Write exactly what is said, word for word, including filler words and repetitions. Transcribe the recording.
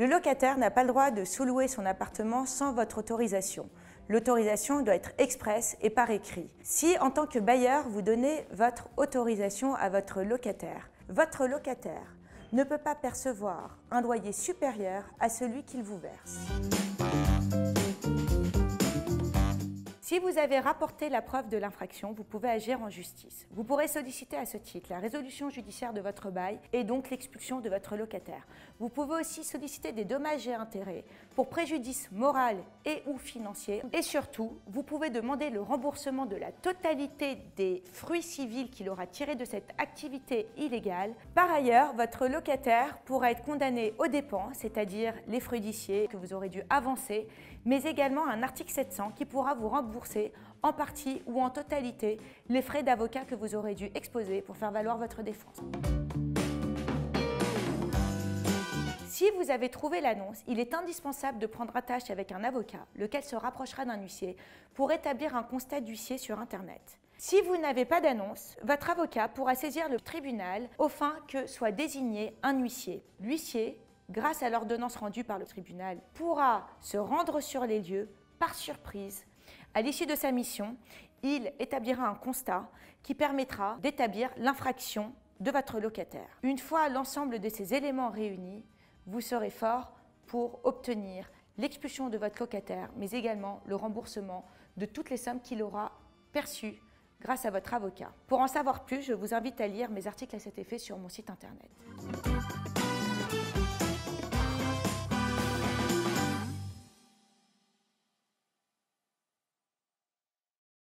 Le locataire n'a pas le droit de sous-louer son appartement sans votre autorisation. L'autorisation doit être expresse et par écrit. Si, en tant que bailleur, vous donnez votre autorisation à votre locataire, votre locataire ne peut pas percevoir un loyer supérieur à celui qu'il vous verse. Si vous avez rapporté la preuve de l'infraction, vous pouvez agir en justice. Vous pourrez solliciter à ce titre la résolution judiciaire de votre bail et donc l'expulsion de votre locataire. Vous pouvez aussi solliciter des dommages et intérêts pour préjudice moral et ou financier. Et surtout, vous pouvez demander le remboursement de la totalité des fruits civils qu'il aura tirés de cette activité illégale. Par ailleurs, votre locataire pourra être condamné aux dépenses, c'est-à-dire les frais d'huissier que vous aurez dû avancer, mais également un article sept cents qui pourra vous rembourser en partie ou en totalité les frais d'avocat que vous aurez dû exposer pour faire valoir votre défense. Si vous avez trouvé l'annonce, il est indispensable de prendre attache avec un avocat, lequel se rapprochera d'un huissier, pour établir un constat d'huissier sur Internet. Si vous n'avez pas d'annonce, votre avocat pourra saisir le tribunal au fin que soit désigné un huissier. L'huissier, grâce à l'ordonnance rendue par le tribunal, pourra se rendre sur les lieux par surprise. À l'issue de sa mission, il établira un constat qui permettra d'établir l'infraction de votre locataire. Une fois l'ensemble de ces éléments réunis, vous serez fort pour obtenir l'expulsion de votre locataire, mais également le remboursement de toutes les sommes qu'il aura perçues grâce à votre avocat. Pour en savoir plus, je vous invite à lire mes articles à cet effet sur mon site internet.